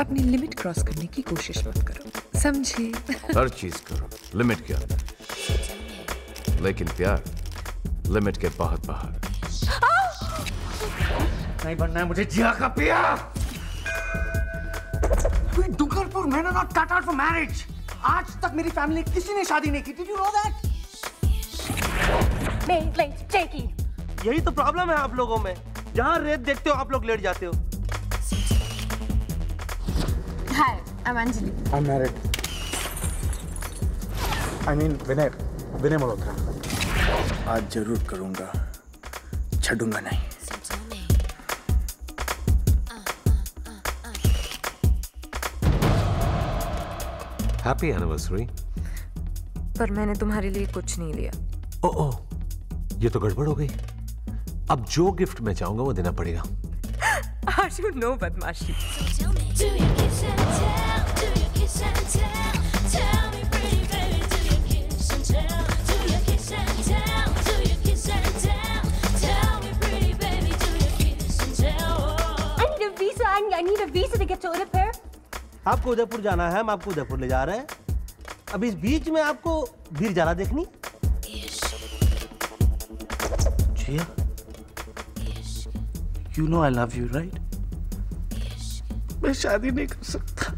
अपनी limit cross करने की कोशिश मत करो, समझे? हर चीज करो लिमिट के अंदर, लेकिन प्यार लिमिट के बहुत बाहर। नहीं बनना है मुझे जिया का पिया। We Dugarpur men are not cut out for marriage. आज तक मेरी फैमिली किसी ने शादी नहीं की। Did you know that? यही तो प्रॉब्लम है आप लोगों में, जहाँ रेत देखते हो आप लोग लेट जाते हो। Hi, I'm Anjali. I'm married. I mean विनय मल्होत्रा। आज जरूर करूंगा, छूंगा नहीं। Happy anniversary. पर मैंने तुम्हारे लिए कुछ नहीं लिया। ओह, ये तो गड़बड़ हो गई। अब जो गिफ्ट मैं चाहूंगा वो देना पड़ेगा। आशु, नो बदमाशी। I need a visa to get to Udaipur. आपको उदयपुर जाना है, हम आपको उदयपुर ले जा रहे हैं। अब इस बीच में आपको वीर ज़ारा देखनी। जिया, you know I love you, right? मैं शादी नहीं कर सकता।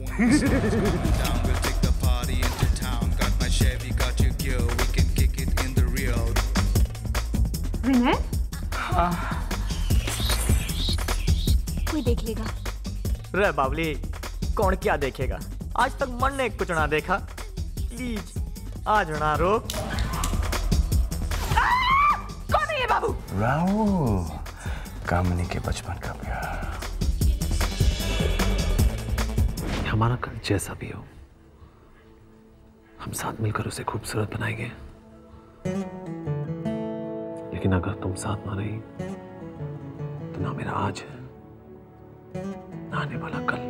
विनय? कोई देख लेगा। रे बाबली, कौन क्या देखेगा? आज तक मन ने कुछ ना देखा। प्लीज आज ना रोक। कौन है ये बाबू? राहुल, कामनी के बचपन का प्यार। हमारा घर जैसा भी हो, हम साथ मिलकर उसे खूबसूरत बनाएंगे। लेकिन अगर तुम साथ ना रही तो ना मेरा आज है ना आने वाला कल।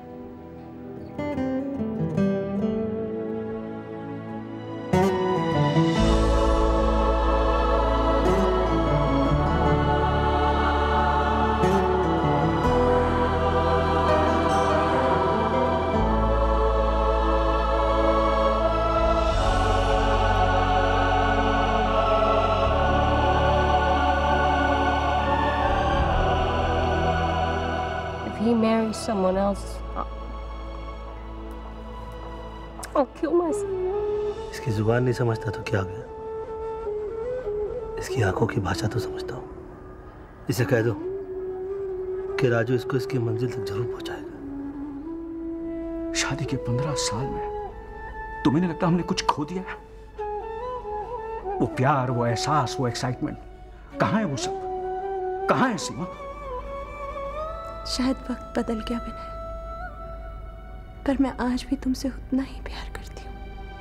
He marries someone else, I'll kill myself. इसकी जुबान नहीं समझता तो क्या हो गया? इसकी आंखों की भाषा तो समझता हूँ। इसे कह दो कि राजू इसको इसकी मंजिल तक जरूर पहुंचाएगा। शादी के 15 साल में तुम्हें नहीं लगता हमने कुछ खो दिया है? वो प्यार, वो एहसास, वो एक्साइटमेंट, कहाँ है वो सब? कहाँ है सीमा? शायद वक्त बदल गया विनय, पर मैं आज भी तुमसे उतना ही प्यार करती हूँ।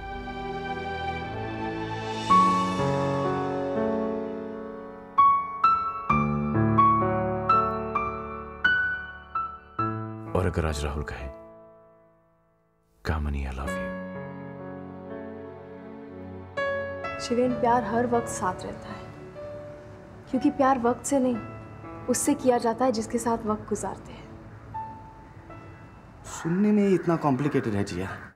और अगर आज राहुल कहे, कामनी आई लव यू। शिवेन, प्यार हर वक्त साथ रहता है, क्योंकि प्यार वक्त से नहीं उससे किया जाता है जिसके साथ वक्त गुजारते हैं। सुनने में इतना कॉम्प्लिकेटेड है जिया।